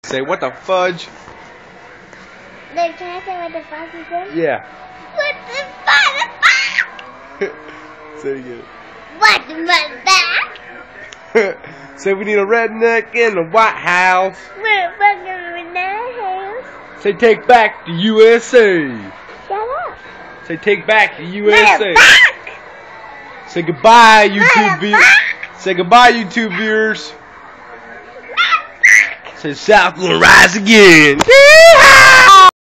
Say what the fudge? Then can I say what the fuck you said? Yeah. What the fuck? Say it again. What the motherfucker? Say we need a redneck in the White House. Motherfucker in that house. Say take back the USA. Shut up. Say take back the USA. Motherfucker. Say goodbye, YouTube viewers. Say goodbye, YouTube viewers. Say South gonna rise again. Yeehaw!